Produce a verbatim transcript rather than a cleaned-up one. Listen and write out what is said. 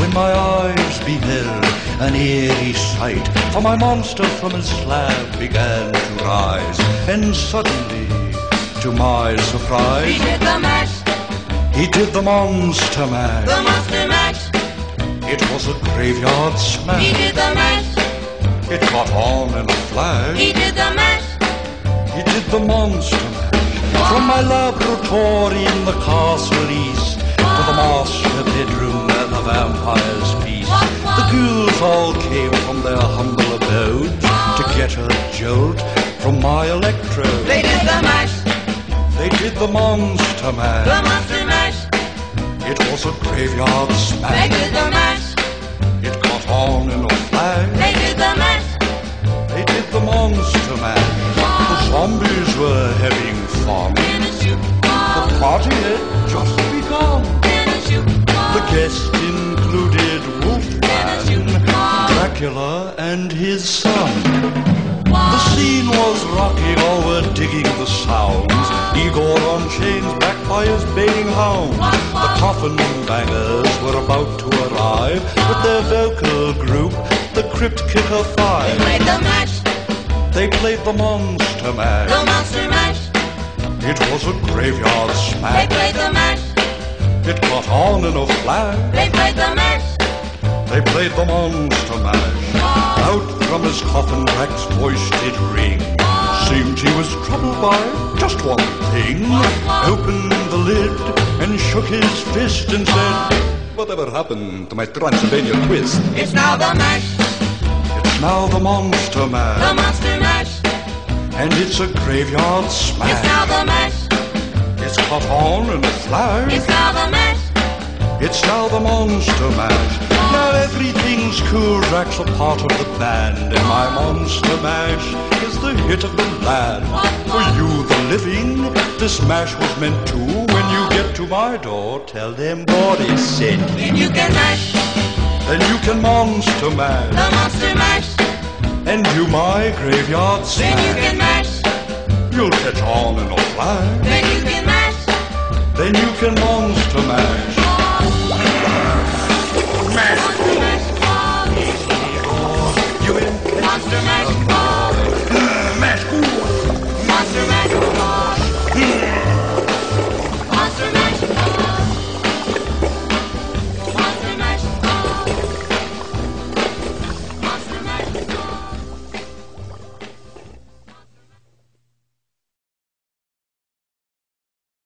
Then my eyes beheld an eerie sight, for my monster from his slab began to rise, and suddenly, to my surprise, he did the mash. He did the monster mash. The monster mash. It was a graveyard smash. He did the mash. It caught on in a flash. He did the mash. He did the monster mash. From my laboratory in the castle east to the master bedroom where the vampires feast, the ghouls all came from their humble abode to get a jolt from my electrode. They did the mash. They did the monster mash. The monster mash. It was a graveyard smash. They did the mash. It caught on in a flash. They did the mash. They did the monster mash. The zombies were having fun. In a shoot. The party had just begun. In a shoot. The guests included Wolfman, Dracula, and his son. The scene was rocking, all were digging the sounds. Igor on chains, backed by his baying hounds. The coffin bangers were about to arrive with their vocal group, the Crypt Kicker Five. They played the mash. They played the monster mash. The monster mash. It was a graveyard They smash. played the mash. It caught on in a flash. They played the mash. They played the monster mash. Out from his coffin, Drac's voice did ring. Seemed he was troubled by just one thing. Opened the lid and shook his fist and said, "Whatever happened to my Transylvania twist?" It's now the mash. It's now the monster The mash. monster mash. And it's a graveyard It's smash. now the mash. It's caught on in a flash. It's now the mash. It's now the monster mash. Now everything's cool, Drac's a part of the band, and my monster mash is the hit of the land. For you, the living, this mash was meant to. When you get to my door, tell them Boris sent. Then you can mash. Then you can monster mash, The monster mash. and do my graveyard Then you smash. can mash. You'll catch on in a flash. Then you can mash. Then you can monster mash.